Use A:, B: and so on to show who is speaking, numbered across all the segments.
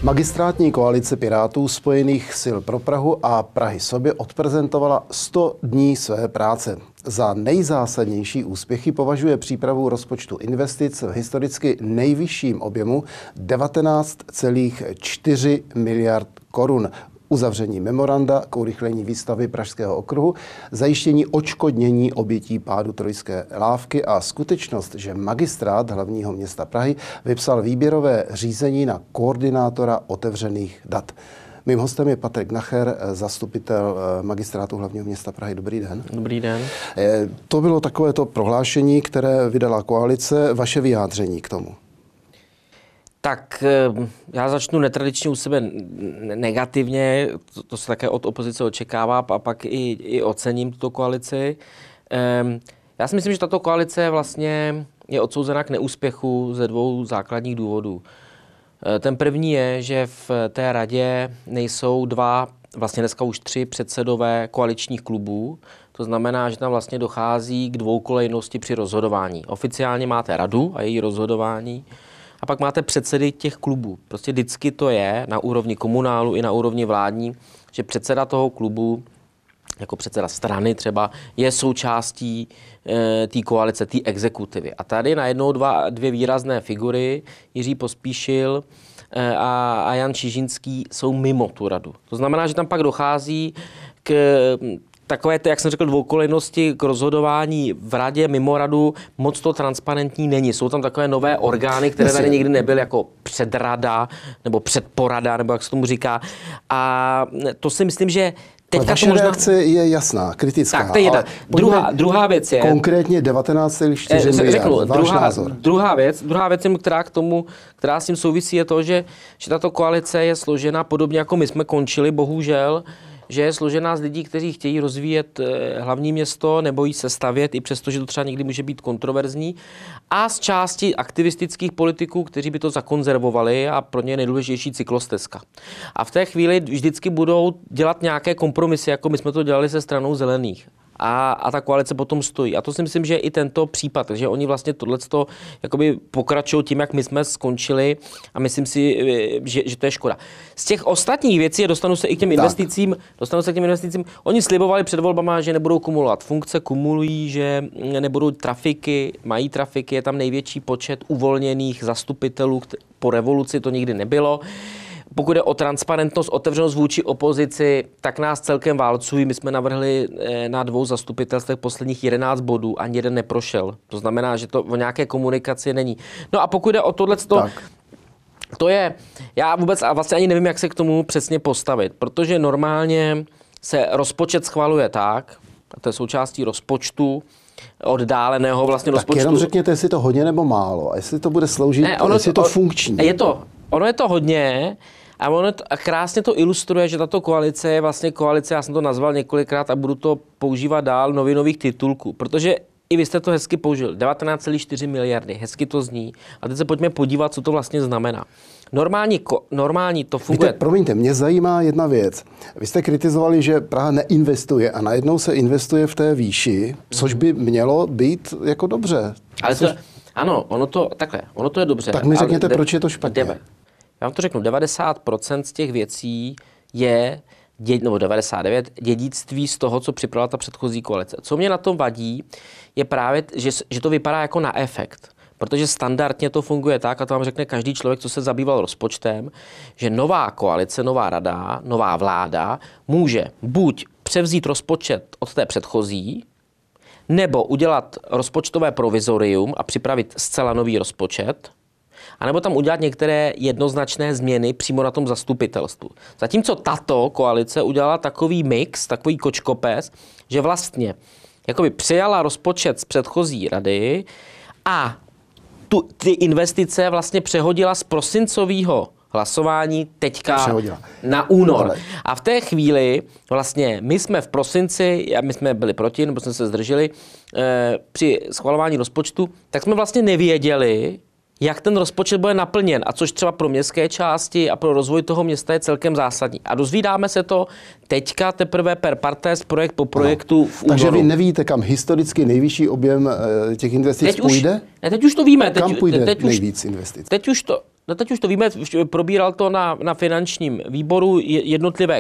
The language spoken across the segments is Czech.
A: Magistrátní koalice Pirátů, Spojených sil pro Prahu a Prahy sobě odprezentovala 100 dní své práce. Za nejzásadnější úspěchy považuje přípravu rozpočtu investic v historicky nejvyšším objemu 19,4 miliard korun. Uzavření memoranda k urychlení výstavby Pražského okruhu, zajištění odškodnění obětí pádu Trojské lávky a skutečnost, že magistrát hlavního města Prahy vypsal výběrové řízení na koordinátora otevřených dat. Mým hostem je Patrik Nacher, zastupitel magistrátu hlavního města Prahy. Dobrý den.
B: Dobrý den.
A: To bylo takovéto prohlášení, které vydala koalice. Vaše vyjádření k tomu?
B: Tak já začnu netradičně u sebe negativně, to se také od opozice očekává, a pak i ocením tuto koalici. Já si myslím, že tato koalice vlastně je odsouzena k neúspěchu ze dvou základních důvodů. Ten první je, že v té radě nejsou dva, vlastně dneska už 3 předsedové koaličních klubů. To znamená, že tam vlastně dochází k dvoukolejnosti při rozhodování. Oficiálně máte radu a její rozhodování, a pak máte předsedy těch klubů. Prostě vždycky to je na úrovni komunálu i na úrovni vládní, že předseda toho klubu, jako předseda strany třeba, je součástí té koalice, té exekutivy. A tady najednou dvě výrazné figury, Jiří Pospíšil a Jan Čižinský, jsou mimo tu radu. To znamená, že tam pak dochází k takové, jak jsem řekl, dvoukolejnosti k rozhodování v radě, mimo radu, moc to transparentní není. Jsou tam takové nové orgány, které tady nikdy nebyly, jako předrada nebo předporada, nebo jak se tomu říká. A to si myslím, že teďka
A: vaše reakce je jasná, kritická.
B: Tak, to je jedna. Druhá věc je...
A: Konkrétně 19,4 miliard. Váš názor.
B: Druhá věc, která s tím souvisí, je to, že tato koalice je složena podobně, jako my jsme končili, bohužel, že je složená z lidí, kteří chtějí rozvíjet hlavní město, nebojí se stavět, i přesto, že to třeba někdy může být kontroverzní, a z části aktivistických politiků, kteří by to zakonzervovali, a pro ně je nejdůležitější cyklostezka. A v té chvíli vždycky budou dělat nějaké kompromisy, jako my jsme to dělali se Stranou zelených. A ta koalice potom stojí. A to si myslím, že je i tento případ. Takže oni vlastně tohleto jakoby pokračují tím, jak my jsme skončili, a myslím si, že to je škoda. Z těch ostatních věcí, dostanu se k těm investicím, oni slibovali před volbama, že nebudou kumulovat funkce, kumulují, že nebudou trafiky, mají trafiky, je tam největší počet uvolněných zastupitelů, po revoluci to nikdy nebylo. Pokud je o transparentnost, otevřenost vůči opozici, tak nás celkem válcují. My jsme navrhli na 2 zastupitelstvech posledních 11 bodů, ani jeden neprošel. To znamená, že to o nějaké komunikaci není. No a pokud je o tohleto, to je, já vůbec a vlastně ani nevím, jak se k tomu přesně postavit, protože normálně se rozpočet schvaluje tak, a to je součástí rozpočtu, oddáleného vlastně rozpočtu.
A: Tak jenom řekněte, jestli to hodně nebo málo, a jestli to bude sloužit, jestli je to funkční.
B: Ono je to hodně, a krásně to ilustruje, že tato koalice je vlastně koalice, já jsem to nazval několikrát a budu to používat dál, novinových titulků, protože i vy jste to hezky použil, 19,4 miliardy, hezky to zní. A teď se pojďme podívat, co to vlastně znamená. Normální to funguje.
A: Víte, promiňte, mě zajímá jedna věc. Vy jste kritizovali, že Praha neinvestuje a najednou se investuje v té výši, což by mělo být jako dobře.
B: Ale ono to je dobře.
A: Tak mi řekněte, proč je to špatně.
B: Já vám to řeknu, 90% z těch věcí je, nebo 99, dědictví z toho, co připravila ta předchozí koalice. Co mě na tom vadí, je právě, že to vypadá jako na efekt. Protože standardně to funguje tak, a to vám řekne každý člověk, co se zabýval rozpočtem, že nová koalice, nová rada, nová vláda může buď převzít rozpočet od té předchozí, nebo udělat rozpočtové provizorium a připravit zcela nový rozpočet, anebo tam udělat některé jednoznačné změny přímo na tom zastupitelstvu. Zatímco tato koalice udělala takový mix, takový kočkopes, že vlastně jakoby přijala rozpočet z předchozí rady a ty investice vlastně přehodila z prosincového hlasování teďka na únor. A v té chvíli vlastně my jsme v prosinci, my jsme byli proti, nebo jsme se zdrželi při schvalování rozpočtu, tak jsme vlastně nevěděli, jak ten rozpočet bude naplněn, a což třeba pro městské části a pro rozvoj toho města je celkem zásadní. A dozvídáme se to teďka teprve per partes, projekt po projektu v únoru.
A: Takže vy nevíte, kam historicky nejvyšší objem těch investic půjde?
B: Teď už to víme.
A: Kam půjde nejvíc investic?
B: No teď už to víme, probíral to na finančním výboru jednotlivé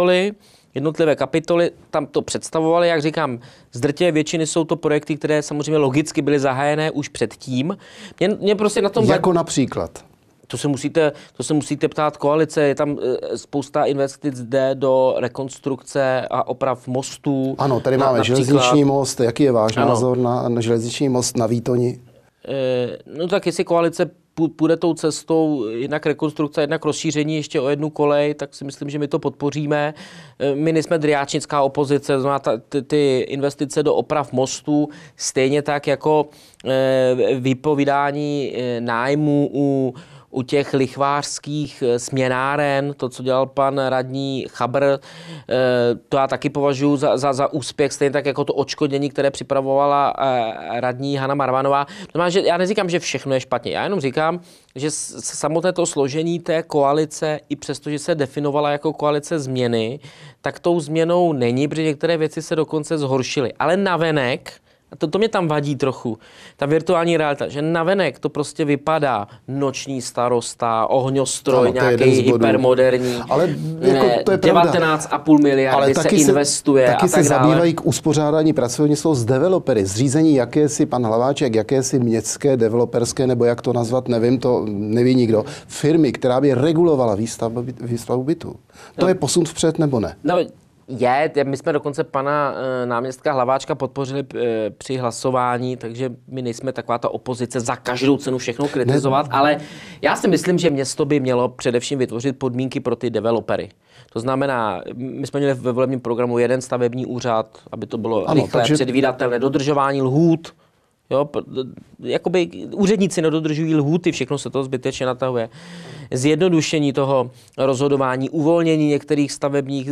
B: kapitoly tam to představovaly, jak říkám, z drtivé většiny jsou to projekty, které samozřejmě logicky byly zahájené už předtím. Mě prostě na tom...
A: Jako například?
B: To se musíte ptát koalice, je tam spousta investic jde do rekonstrukce a oprav mostů.
A: Ano, tady máme železniční most, jaký je váš názor na železniční most na Výtoni?
B: No tak jestli koalice půjde tou cestou jednak rekonstrukce, jednak rozšíření ještě o jednu kolej, tak si myslím, že my to podpoříme. My nejsme driáčnická opozice, znamená ty investice do oprav mostů, stejně tak jako vypovídání nájmu u těch lichvářských směnáren, to, co dělal pan radní Chabr, to já taky považuji za úspěch, stejně tak jako to odškodnění, které připravovala radní Hana Marvanová. To znamená, že já neříkám, že všechno je špatně, já jenom říkám, že samotné to složení té koalice, i přesto, že se definovala jako koalice změny, tak tou změnou není, protože některé věci se dokonce zhoršily. Ale navenek, to mě tam vadí trochu, ta virtuální realita, že navenek to prostě vypadá noční starosta, ohňostroj, ano, nějaký hypermoderní,
A: ale jako to je
B: 19,5 miliardy se investuje
A: taky
B: a tak
A: se zabývají k uspořádání pracovní jsou s developery, zřízení jakési, pan Hlaváček, jakési městské, developerské, nebo jak to nazvat, nevím, to neví nikdo, firmy, která by regulovala výstavbu bytů. To je posun vpřed nebo ne?
B: No, my jsme dokonce pana náměstka Hlaváčka podpořili při hlasování, takže my nejsme taková ta opozice za každou cenu všechno kritizovat, ale já si myslím, že město by mělo především vytvořit podmínky pro ty developery. To znamená, my jsme měli ve volebním programu jeden stavební úřad, aby to bylo rychlé, předvídatelné, dodržování lhůt. Jo, jakoby úředníci nedodržují lhůty, všechno se to zbytečně natahuje. Zjednodušení toho rozhodování, uvolnění některých stavebních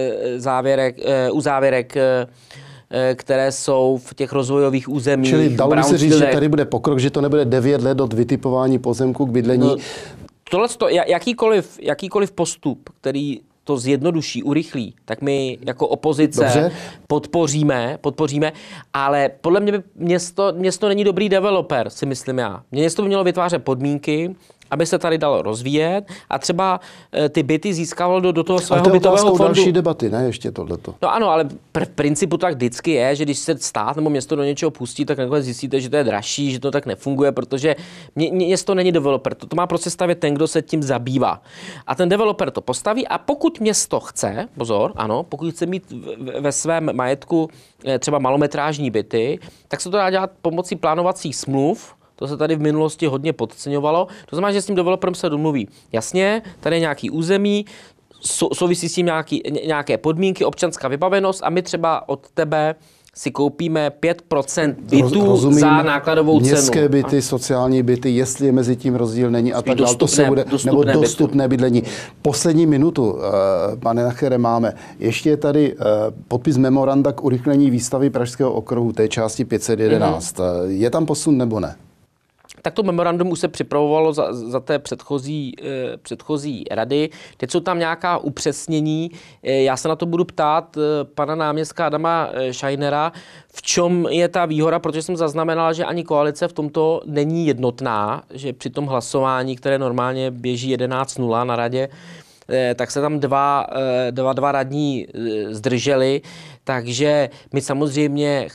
B: uzávěrek, které jsou v těch rozvojových územích.
A: Čili dalo by se říct, že tady bude pokrok, že to nebude 9 let od vytipování pozemku k bydlení?
B: No, jakýkoliv postup, který to zjednoduší, urychlí, tak my jako opozice podpoříme, ale podle mě by město není dobrý developer, si myslím já. Město by mělo vytvářet podmínky, aby se tady dalo rozvíjet a třeba ty byty získávalo do toho svého bytového fondu.
A: Další debaty, ne ještě tohleto.
B: No ano, ale v principu tak vždycky je, že když se stát nebo město do něčeho pustí, tak nakonec zjistíte, že to je dražší, že to tak nefunguje, protože město není developer. To má prostě stavět ten, kdo se tím zabývá. A ten developer to postaví a pokud město chce, pozor, ano, pokud chce mít ve svém majetku třeba malometrážní byty, tak se to dá dělat pomocí plánovacích smluv. To se tady v minulosti hodně podceňovalo. To znamená, že s tím developerem se domluví. Jasně, tady je nějaký území, souvisí s tím nějaké podmínky, občanská vybavenost a my třeba od tebe si koupíme 5% bytů za nákladovou cenu.
A: Městské byty, sociální byty, jestli je mezi tím rozdíl není a tak dále. To se bude, nebo dostupné bydlení. Poslední minutu, pane Nachere, máme. Ještě je tady podpis memoranda k urychlení výstavy Pražského okruhu, té části 511. Je tam posun nebo ne?
B: Tak to memorandum už se připravovalo za té předchozí rady. Teď jsou tam nějaká upřesnění. Já se na to budu ptát pana náměstka Adama Scheinera, v čem je ta výhoda, protože jsem zaznamenal, že ani koalice v tomto není jednotná, že při tom hlasování, které normálně běží 11:0 na radě, tak se tam dva radní zdrželi, takže my samozřejmě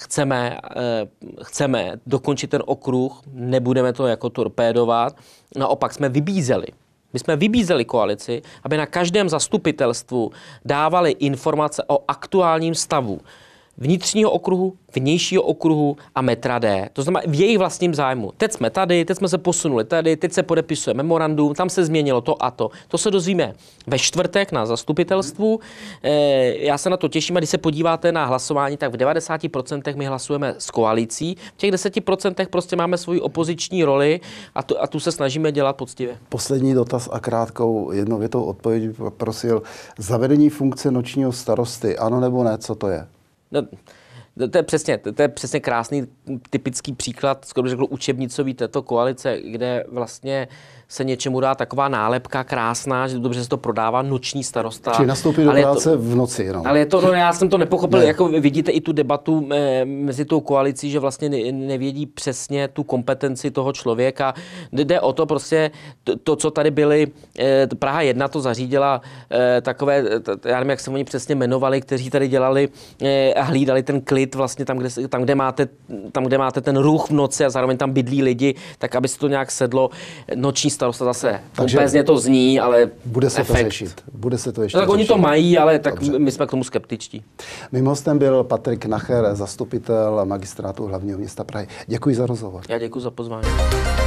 B: chceme dokončit ten okruh, nebudeme to jako torpédovat, naopak jsme vybízeli. My jsme vybízeli koalici, aby na každém zastupitelstvu dávali informace o aktuálním stavu vnitřního okruhu, vnějšího okruhu a metra D. To znamená v jejich vlastním zájmu. Teď jsme tady, teď jsme se posunuli tady, teď se podepisuje memorandum, tam se změnilo to a to. To se dozvíme ve čtvrtek na zastupitelstvu. Já se na to těším a když se podíváte na hlasování, tak v 90% my hlasujeme s koalicí. V těch 10% prostě máme svoji opoziční roli a tu se snažíme dělat poctivě.
A: Poslední dotaz a krátkou jednovětou odpověď prosil. Zavedení funkce nočního starosty, ano nebo ne, co to je?
B: No, To je přesně krásný, typický příklad, skoro bych řekl učebnicový této koalice, kde vlastně se něčemu dá taková nálepka krásná, že dobře se to prodává, noční starosta.
A: Či nastoupit do práce v noci jenom.
B: Ale já jsem to nepochopil, jako vidíte i tu debatu mezi tou koalicí, že vlastně nevědí přesně tu kompetenci toho člověka. Jde o to prostě, to, co tady byly, Praha 1 to zařídila takové, já nevím, jak se oni přesně jmenovali, kteří tady dělali a hlídali ten klid vlastně tam, kde máte ten ruch v noci a zároveň tam bydlí lidi, tak aby se to nějak sedlo. Noční starosta zase pompézně to zní, ale
A: bude se
B: efekt.
A: to řešit. Bude se to ještě
B: tak
A: řešit.
B: oni to mají, ale tak
A: Dobře.
B: my jsme k tomu skeptičtí.
A: Mým hostem byl Patrik Nacher, zastupitel Magistrátu hlavního města Prahy. Děkuji za rozhovor.
B: Já děkuji za pozvání.